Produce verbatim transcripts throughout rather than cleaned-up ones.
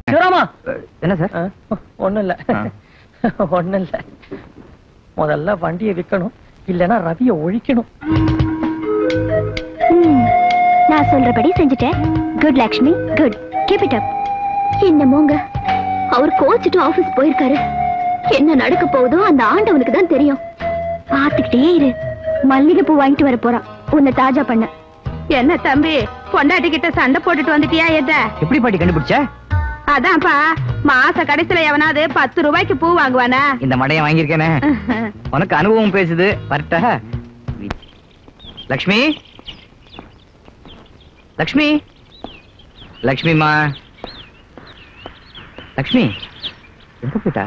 சிவராமா. என்ன சார்? ஒண்ணும் இல்ல ஒண்ணும் இல்ல. முதல்ல வண்டியை விற்கணும், இல்லனா ரவிய ஒழிக்கணும். நான் சொல்றபடி செஞ்சுட்டேன். Good Lakshmi, good. Keep it up. என்னமோங்க, அவர் கோச்சிட்டு ஆபீஸ் போயிருக்காரு. என்ன நடக்க போகுதோ அந்த ஆண்டவனுக்கு தான் தெரியும். பாத்துக்கிட்டே இரு, மல்லிகை பூ வாங்கிட்டு வர போறான் உன்னை தாஜா பண்ண. என்ன தம்பி, பொண்டாட்டி கிட்ட சண்டை போட்டுட்டு வந்துட்டியா? எத எப்படி பாட்டி கண்டுபிடிச்ச? அதான்ப்பா, மாச கடைசியில எவனாவது பத்து ரூபாய்க்கு பூ வாங்குவானா? இந்த மடைய வாங்கியிருக்கேனே, உனக்கு அனுபவம் பேசுது. வரட்டா லக்ஷ்மி? லக்ஷ்மி, லக்ஷ்மிமா, லக்ஷ்மி எங்க போயிட்டா?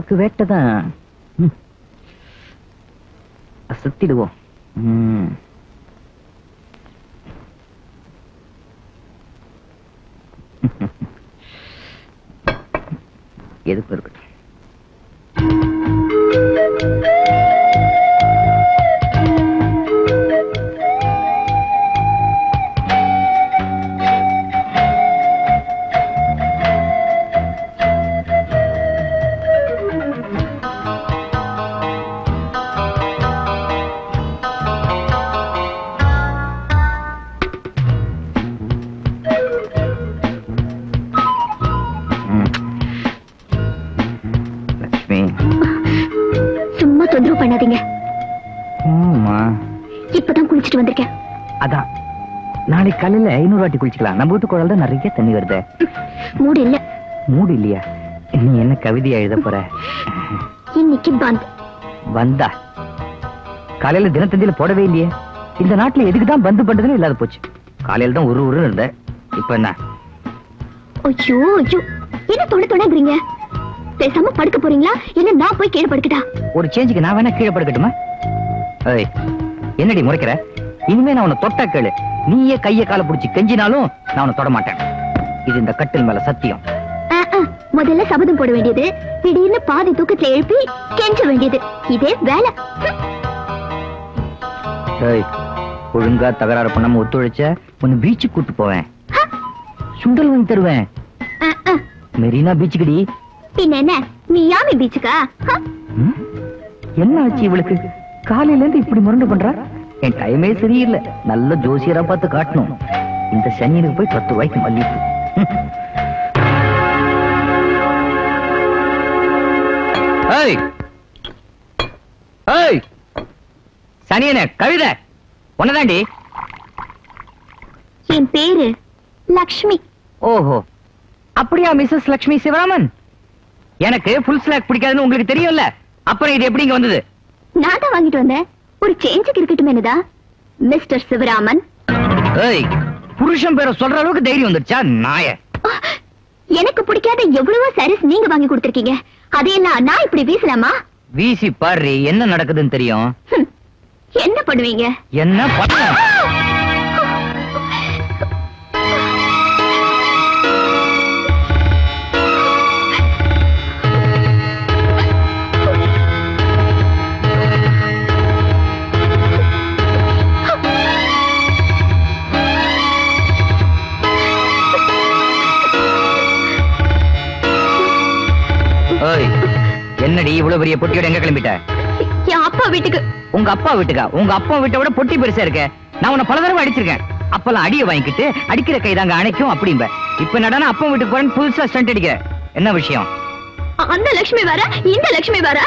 நமக்கு வேட்டதான். அசத்திடுவோம். ம். எதுக்கு இருக்கட்டும். சும்மா தொந்தரவு பண்ணாதீங்க. ஆமா, இப்பதான் குளிச்சுட்டு வந்திருக்கேன். அதான் நாளைக்கு காலையில ஐநூறு வாட்டி குளிச்சுக்கலாம். நம்ம வீட்டு குழந்தை நிறைய தண்ணி வருது. மூடு இல்ல. மூடு இல்லையா? நீ என்ன கவிதையா எழுத போற? இன்னைக்கு பந்த். வந்தா காலையில தினத்தந்தியில போடவே இல்லையே. இந்த நாட்டுல எதுக்குதான் பந்து பண்றதுன்னு இல்லாத போச்சு. காலையில தான் ஒரு ஒரு இருந்த. இப்ப என்ன? ஐயோ ஐயோ, என்ன தொட தொடங்குறீங்க? பேசாம படுக்க போறீங்களா இல்ல நான் போய் கீழே படுக்கட்டா? ஒரு சேஞ்சுக்கு நான் வேணா கீழே படுக்கட்டுமா? ஏய், என்னடி முறைக்கிற? இனிமே நான் உன்னை தொட்டா கேளு. நீயே கைய கால புடிச்சு கெஞ்சினாலும் நான் உன்னை தொட மாட்டேன். இது இந்த கட்டில் மேல சத்தியம். முதல்ல சபதம் போட வேண்டியது, திடீர்னு பாதி தூக்கத்துல எழுப்பி கெஞ்ச வேண்டியது. இதே வேலை. ஏய், ஒழுங்கா தகராறு பண்ணாம ஒத்துழைச்ச உன்னை பீச்சுக்கு கூட்டு போவேன். சுண்டல் வாங்கி தருவேன். மெரினா பீச்சுக்குடி. பின்ன என்ன, மியாமி பீச்சுக்கா? என்ன ஆச்சு இவளுக்கு? காலையில இருந்து இப்படி முரண்டு பண்றா? என் டைமே சரியில்லை. நல்ல ஜோசியரா பார்த்து காட்டணும். இந்த சனியனுக்கு போய் பத்து ரூபாய்க்கு மல்லிப்பு. சனியனே, கவிதை ஒன்னதாண்டி. என் பேரு லக்ஷ்மி. ஓஹோ, அப்படியா மிஸ்ஸஸ் லக்ஷ்மி சிவராமன்? எனக்கு ஃபுல் ஸ்லாக் பிடிக்காதுன்னு உங்களுக்கு தெரியும்ல. அப்புறம் இது எப்படி இங்க வந்தது? நான் தான் வாங்கிட்டு வந்தேன். ஒரு சேஞ்சுக்கு இருக்கட்டும் என்னதா மிஸ்டர் சிவராமன். ஏய், புருஷன் பேரை சொல்ற அளவுக்கு தைரியம் வந்துருச்சா நாய? எனக்கு பிடிக்காத எவ்வளவோ சாரீஸ் நீங்க வாங்கி கொடுத்திருக்கீங்க. அதையெல்லாம் நான் இப்படி வீசலாமா? வீசி பாரு, என்ன நடக்குதுன்னு தெரியும். என்ன பண்ணுவீங்க? என்ன பண்ண? என்னடி இவ்வளவு பெரிய பொட்டியோட எங்க கிளம்பிட்ட? என் அப்பா வீட்டுக்கு. உங்க அப்பா வீட்டுக்கா? உங்க அப்பா வீட்டை விட பொட்டி பெருசா இருக்க. நான் உன்னை பல தடவை அடிச்சிருக்கேன். அப்பெல்லாம் அடிய வாங்கிக்கிட்டு அடிக்கிற கை தாங்க அணைக்கும் அப்படிம்ப. இப்ப நடனா அப்பா வீட்டுக்கு போறேன்னு புதுசா ஸ்டண்ட் அடிக்கிற. என்ன விஷயம்? அந்த லட்சுமி வர, இந்த லட்சுமி வர.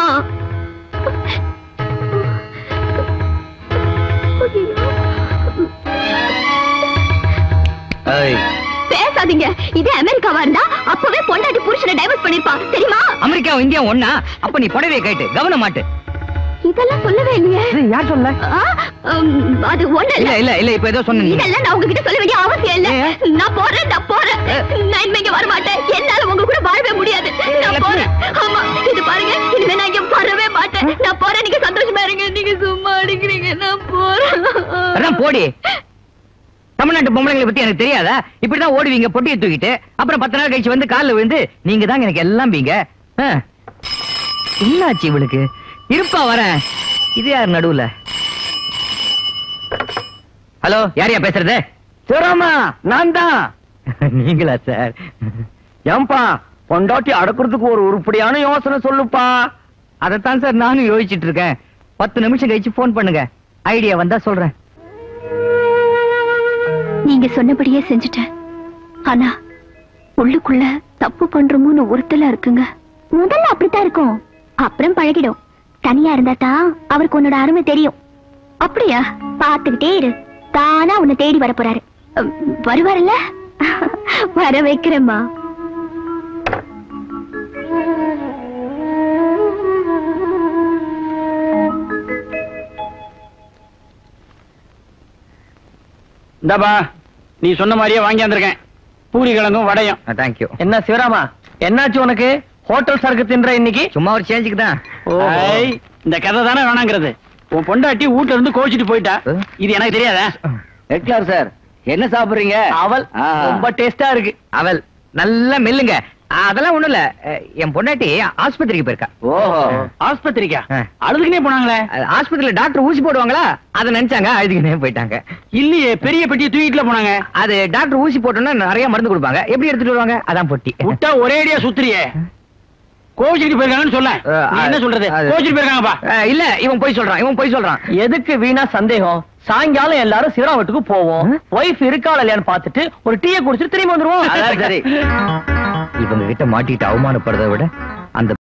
பேசாதீங்க. இது அமெரிக்காவா இருந்தா அப்பவே பொண்டாட்டி புருஷனை டைவர்ஸ் பண்ணிருப்பா தெரியுமா? அமெரிக்கா இந்தியா ஒண்ணா? அப்ப நீ புடவையை கேட்டு கவனம் மாட்டு. இதெல்லாம் சொல்லவே இல்லையே. யார் சொல்ல? அது ஒண்ணு இல்ல. இல்ல இல்ல இப்ப ஏதோ சொன்ன. இதெல்லாம் நான் உங்ககிட்ட சொல்ல வேண்டிய அவசியம் இல்ல. நான் போறேன், நான் போறேன். நான் இனிமே இங்க வர மாட்டேன். என்னால உங்க கூட வாழவே முடியாது. நான் போறேன். ஆமா, இது பாருங்க, இனிமே நான் இங்க வரவே மாட்டேன். நான் போறேன். நீங்க சந்தோஷமா இருங்க. நீங்க சும்மா அடிக்கிறீங்க. நான் போறேன். அதான் போடி. தமிழ்நாட்டு பொம்பளைங்களை பத்தி எனக்கு தெரியாதா? இப்படிதான் ஓடுவீங்க பொட்டியை தூக்கிட்டு. அப்புறம் பத்து நாள் கழிச்சு வந்து காலில் விழுந்து நீங்க தாங்க எனக்கு எல்லாம் பீங்க. என்னாச்சு இவளுக்கு? இருப்பா வரேன். இது யார் நடுவுல? ஹலோ, யாரையா பேசுறது? சிவராமா, நான் தான். நீங்களா சார்? ஏன்பா பொண்டாட்டி அடக்குறதுக்கு ஒரு உருப்படியான யோசனை சொல்லுப்பா. அதைத்தான் சார் நானும் யோசிச்சுட்டு இருக்கேன். பத்து நிமிஷம் கழிச்சு போன் பண்ணுங்க. ஐடியா வந்தா சொல்றேன். நீங்க சொன்னபடியே செஞ்சுட்டேன். ஆனா உள்ளுக்குள்ள தப்பு பண்றோமோன்னு ஒருத்தலா இருக்குங்க. முதல்ல அப்படித்தான் இருக்கும், அப்புறம் பழகிடும். தனியா இருந்தா தான் அவருக்கு உன்னோட அருமை தெரியும். அப்படியா? பாத்துக்கிட்டே இரு, தானா உன்னை தேடி வர போறாரு. வருவாருல்ல? வர வைக்கிறேம்மா. இந்தாப்பா, நீ சொன்ன மாதிரியே வாங்கி வந்திருக்கேன். பூரி கிழங்கும் வடையும். தேங்க்யூ. என்ன சிவராமா, என்னாச்சு உனக்கு? ஹோட்டல் சரக்கு தின்ற இன்னைக்கு சும்மா ஒரு சேஞ்சுக்கு தான். ஐய், இந்த கதை தானே வேணாங்கிறது. உன் பொண்டாட்டி வீட்டுல இருந்து கோச்சிட்டு போயிட்டா. இது எனக்கு தெரியாதா? எக்லார் சார், என்ன சாப்பிடுறீங்க? அவல் ரொம்ப டேஸ்டா இருக்கு. அவல் நல்லா மெல்லுங்க. அதெல்லாம் ஒண்ணும் இல்ல, என் பொண்டாட்டி ஆஸ்பத்திரிக்கு போயிருக்கா. ஓஹோ, ஆஸ்பத்திரிக்கா? அழுதுக்குனே போனாங்களே. ஆஸ்பத்திரியில டாக்டர் ஊசி போடுவாங்களா, அதை நினைச்சாங்க, அழுதுக்குனே போயிட்டாங்க. இல்லையே, பெரிய பெட்டியை தூக்கிட்டுல போனாங்க. அது டாக்டர் ஊசி போட்டோம்னா நிறைய மருந்து கொடுப்பாங்க, எப்படி எடுத்துட்டு வருவாங்க, அதான் பொட்டி. விட்டா ஒரே அடியா சுத்துறியே. கோச்சிட்டு போயிருக்காங்கன்னு சொல்ல. என்ன சொல்றது? கோச்சிட்டு போயிருக்காங்கப்பா. இல்ல, இவன் போய் சொல்றான், இவன் போய் சொல்றான். எதுக்கு வீணா சந்தேகம்? சாயங்காலம் எல்லாரும் சிராவட்டுக்கு போவோம். ஒய்ஃப் இருக்கா இல்லையான்னு பாத்துட்டு ஒரு டீயை குடிச்சிட்டு திரும்பி வந்துருவோம். சரி, இவங்க கிட்ட மாட்டிட்டு அவமானப்படுறதை விட அந்த